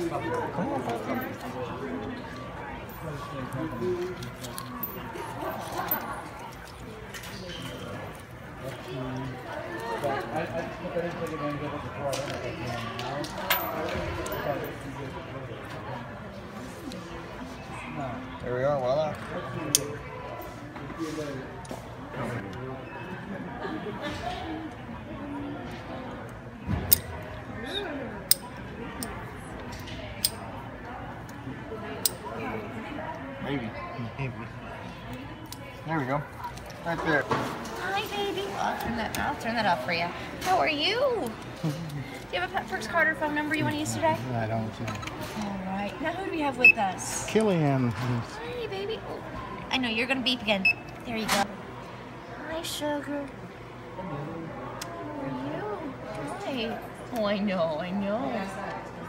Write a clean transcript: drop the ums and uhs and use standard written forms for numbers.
Come on, puppy. There we are, voila. Maybe. There we go. Right there. Hi, baby. I'll turn that off for you. How are you? Do you have a Pet Perks card or phone number you want to use today? I don't know. All right. Now, who do we have with us? Killian. Hi, baby. Oh, I know you're gonna beep again. There you go. Hi, sugar. How are you? Hi. Oh, I know.